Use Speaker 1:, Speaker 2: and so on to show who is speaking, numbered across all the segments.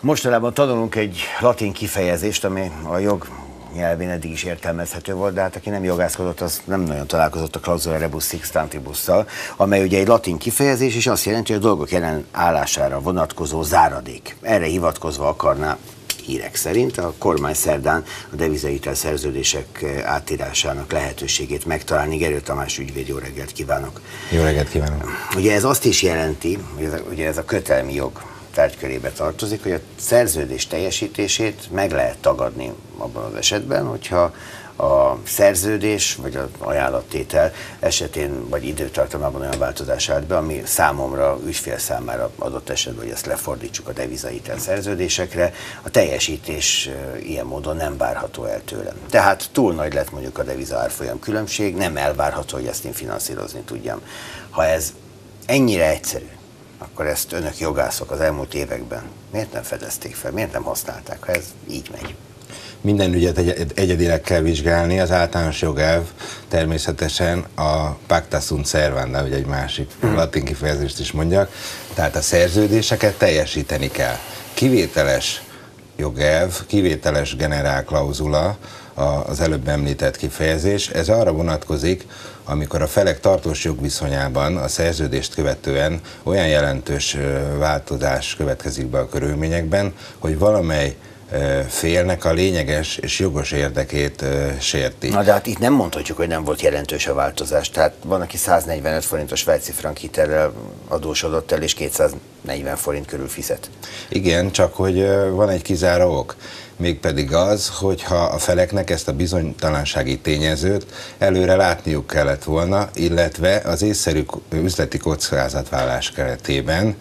Speaker 1: Mostanában tanulunk egy latin kifejezést, ami a jog nyelvén eddig is értelmezhető volt, de hát aki nem jogászkodott, az nem nagyon találkozott a clausula rebus sic stantibus-szal, amely ugye egy latin kifejezés, és azt jelenti, hogy a dolgok jelen állására vonatkozó záradék. Erre hivatkozva akarná hírek szerint a kormány szerdán a devizahitel szerződések átírásának lehetőségét megtalálni. Gerő Tamás ügyvéd, jó reggelt kívánok!
Speaker 2: Jó reggelt kívánok!
Speaker 1: Ugye ez azt is jelenti, hogy ugye ez a kötelmi jog tárgykörébe tartozik, hogy a szerződés teljesítését meg lehet tagadni abban az esetben, hogyha a szerződés vagy az ajánlattétel esetén vagy időtartamában olyan változás állt be, ami számomra, ügyfél számára adott esetben, hogy ezt lefordítsuk a devizahitel szerződésekre, a teljesítés ilyen módon nem várható el tőlem. Tehát túl nagy lett mondjuk a deviza árfolyam különbség, nem elvárható, hogy ezt én finanszírozni tudjam. Ha ez ennyire egyszerű, akkor ezt önök jogászok az elmúlt években miért nem fedezték fel, miért nem használták, ha ez így megy?
Speaker 2: Minden ügyet egyedileg kell vizsgálni, az általános jogelv természetesen a pacta sunt servanda, vagy egy másik latin kifejezést is mondjak, tehát a szerződéseket teljesíteni kell. Kivételes jogelv, kivételes generálklauzula, az előbb említett kifejezés, ez arra vonatkozik, amikor a felek tartós jogviszonyában a szerződést követően olyan jelentős változás következik be a körülményekben, hogy valamely félnek a lényeges és jogos érdekét sérti.
Speaker 1: Na de hát itt nem mondhatjuk, hogy nem volt jelentős a változás. Tehát van, aki 145 forintos svájci frank hitelrel adósodott el, és 240 forint körül fizet.
Speaker 2: Igen, csak hogy van egy kizáró ok. Mégpedig az, hogyha a feleknek ezt a bizonytalansági tényezőt előre látniuk kellett volna, illetve az észszerű üzleti kockázatvállalás keretében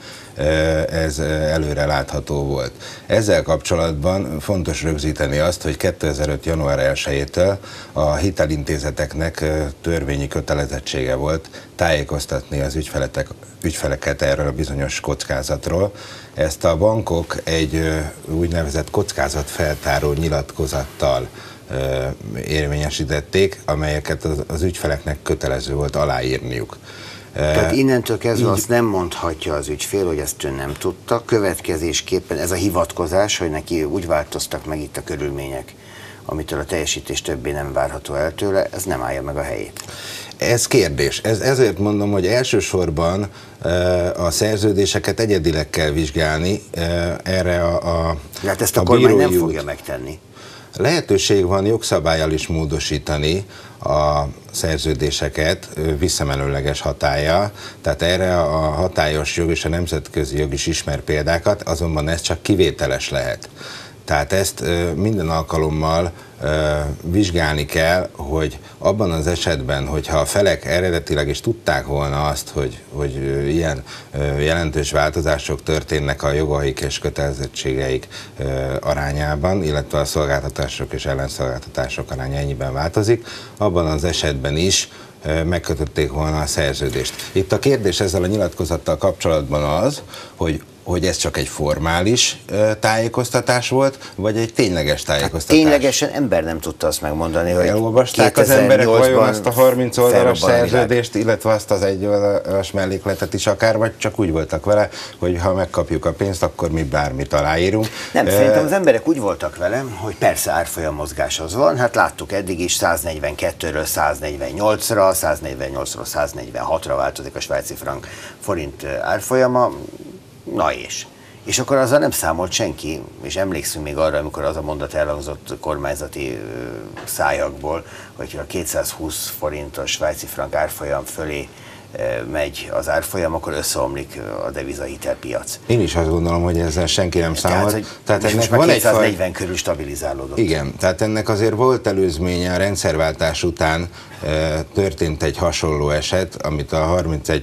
Speaker 2: ez előre látható volt. Ezzel kapcsolatban fontos rögzíteni azt, hogy 2005. január 1-től a hitelintézeteknek törvényi kötelezettsége volt tájékoztatni az ügyfeleket erről a bizonyos kockázatról. Ezt a bankok egy úgynevezett kockázatfeltáró nyilatkozattal érvényesítették, amelyeket az ügyfeleknek kötelező volt aláírniuk.
Speaker 1: Tehát innentől kezdve azt nem mondhatja az ügyfél, hogy ezt ön nem tudta. Következésképpen ez a hivatkozás, hogy neki úgy változtak meg itt a körülmények, amitől a teljesítés többé nem várható el tőle, ez nem állja meg a helyét.
Speaker 2: Ez kérdés. Ezért mondom, hogy elsősorban a szerződéseket egyedileg kell vizsgálni. Erre
Speaker 1: hát ezt a kormány nem fogja megtenni.
Speaker 2: Lehetőség van jogszabállyal is módosítani a szerződéseket visszamenőleges hatállyal, tehát erre a hatályos jog és a nemzetközi jog is ismer példákat, azonban ez csak kivételes lehet. Tehát ezt minden alkalommal vizsgálni kell, hogy abban az esetben, hogyha a felek eredetileg is tudták volna azt, hogy ilyen jelentős változások történnek a jogaik és kötelezettségeik arányában, illetve a szolgáltatások és ellenszolgáltatások aránya ennyiben változik, abban az esetben is megkötötték volna a szerződést. Itt a kérdés ezzel a nyilatkozattal kapcsolatban az, hogy ez csak egy formális tájékoztatás volt, vagy egy tényleges tájékoztatás?
Speaker 1: Hát ténylegesen ember nem tudta azt megmondani, hogy
Speaker 2: elolvasták az emberek vajon azt a 30 oldalas szerződést, illetve azt az 1 oldalas mellékletet is akár, vagy csak úgy voltak vele, hogy ha megkapjuk a pénzt, akkor mi bármit aláírunk.
Speaker 1: Nem, szerintem az emberek úgy voltak velem, hogy persze árfolyam mozgás az van, hát láttuk eddig is 142-ről 148-ra, 148-ról 146-ra változik a svájci frank forint árfolyama. Na és akkor azzal nem számolt senki, és emlékszünk még arra, amikor az a mondat elhangzott kormányzati szájakból, hogy a 220 forintos svájci frank árfolyam fölé megy az árfolyam, akkor összeomlik a devizahitelpiac.
Speaker 2: Én is azt gondolom, hogy ezzel senki nem számolt.
Speaker 1: Tehát ennek van 240 körül stabilizálódott.
Speaker 2: Igen, tehát ennek azért volt előzménye, a rendszerváltás után történt egy hasonló eset, amit a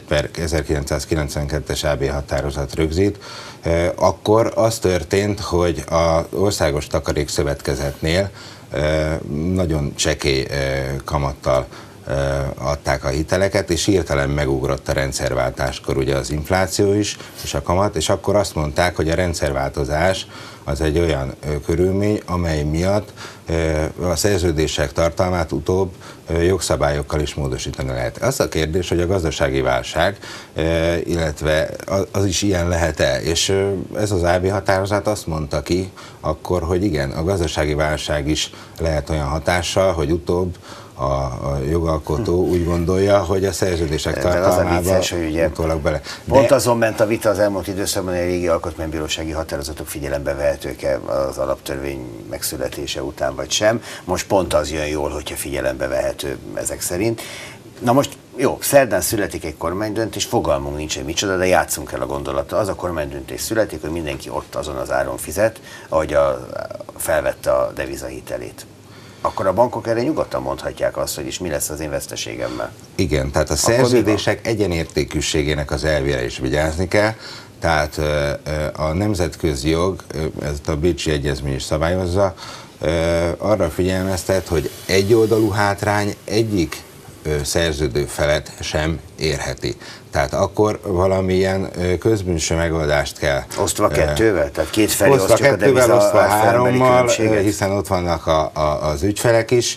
Speaker 2: 31/1992-es AB határozat rögzít. Akkor az történt, hogy az Országos Takarékszövetkezetnél nagyon csekély kamattal adták a hiteleket, és hirtelen megugrott a rendszerváltáskor ugye az infláció is, és a kamat, és akkor azt mondták, hogy a rendszerváltozás az egy olyan körülmény, amely miatt a szerződések tartalmát utóbb jogszabályokkal is módosítani lehet. Az a kérdés, hogy a gazdasági válság, illetve az is ilyen lehet-e, és ez az AB határozat azt mondta ki akkor, hogy igen, a gazdasági válság is lehet olyan hatással, hogy utóbb a jogalkotó úgy gondolja, hogy a szerződések tartalmába utólag bele.
Speaker 1: Pont azon ment a vita az elmúlt időszakban, hogy a régi alkotmánybírósági határozatok figyelembe vehetők-e az alaptörvény megszületése után, vagy sem. Most pont az jön jól, hogyha figyelembe vehető ezek szerint. Na most jó, szerdán születik egy kormánydöntés, fogalmunk nincs, hogy micsoda, de játszunk el a gondolattal. Az a kormánydöntés születik, hogy mindenki ott azon az áron fizet, ahogy felvette a devizahitelét. Akkor a bankok erre nyugodtan mondhatják azt, hogy is mi lesz az én veszteségemmel.
Speaker 2: Igen, tehát a szerződések egyenértékűségének az elvére is vigyázni kell, tehát a nemzetközi jog, ezt a Bécsi Egyezmény is szabályozza, arra figyelmeztet, hogy egyoldalú hátrány egyik szerződő felet sem érheti. Tehát akkor valamilyen közbűnös megoldást kell.
Speaker 1: Osztva kettővel? Tehát kétfelé
Speaker 2: osztva
Speaker 1: osztjuk
Speaker 2: kettővel,
Speaker 1: a
Speaker 2: osztva hárommal,
Speaker 1: különbséget?
Speaker 2: hiszen ott vannak az ügyfelek is.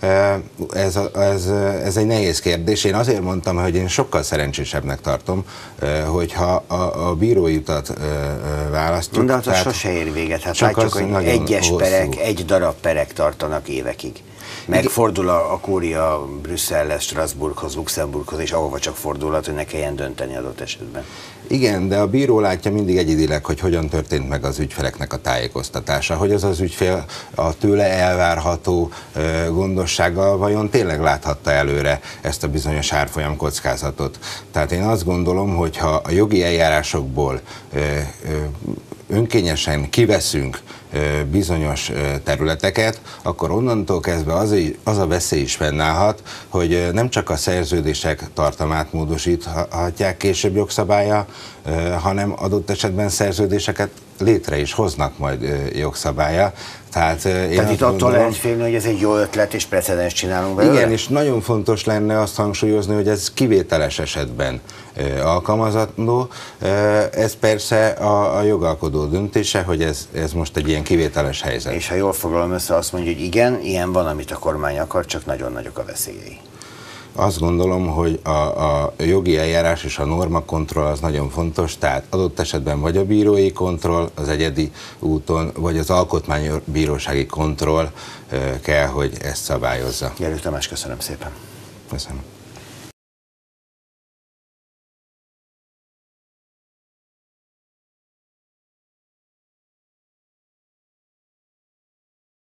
Speaker 2: Ez egy nehéz kérdés. Én azért mondtam, hogy én sokkal szerencsésebbnek tartom, hogyha a bírói utat választjuk.
Speaker 1: De az sose ér véget. Hát látjuk, hogy egyes perek, egy darab perek tartanak évekig. Megfordul a kúria Brüsszelhez, Strasbourghoz, Luxemburghoz, és ahova csak fordulhat, hogy ne kelljen dönteni adott esetben.
Speaker 2: Igen, de a bíró látja mindig egyidileg, hogy hogyan történt meg az ügyfeleknek a tájékoztatása, hogy az ügyfél a tőle elvárható gondossággal vajon tényleg láthatta előre ezt a bizonyos árfolyam kockázatot. Tehát én azt gondolom, hogy ha a jogi eljárásokból önkényesen kiveszünk bizonyos területeket, akkor onnantól kezdve az a veszély is fennállhat, hogy nem csak a szerződések tartalmát módosíthatják később jogszabálya, hanem adott esetben szerződéseket létre is hoznak majd jogszabálya. Tehát
Speaker 1: itt attól lehet félni, hogy ez egy jó ötlet, és precedens csinálunk belőle?
Speaker 2: Igen, és nagyon fontos lenne azt hangsúlyozni, hogy ez kivételes esetben alkalmazandó. Ez persze a jogalkodó döntése, hogy ez most egy ilyen kivételes helyzet.
Speaker 1: És ha jól foglalom össze, azt mondja, hogy igen, ilyen van, amit a kormány akar, csak nagyon nagyok a veszélyei.
Speaker 2: Azt gondolom, hogy a jogi eljárás és a normakontroll az nagyon fontos, tehát adott esetben vagy a bírói kontroll az egyedi úton, vagy az alkotmánybírósági kontroll kell, hogy ezt szabályozza.
Speaker 1: Gerő Tamás, köszönöm szépen.
Speaker 2: Köszönöm.